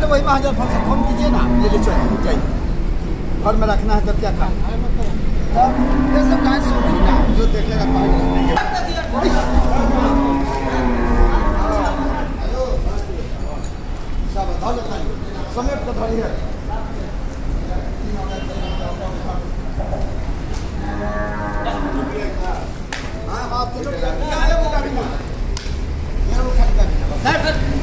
तो वही महाजन फोन कीजिए ना, ले ले चलिए जाइए। घर में रखना है तब क्या काम, तब ये सब कहाँ सुन ना, जो देखेगा समेट को धरी है। हाँ हाँ,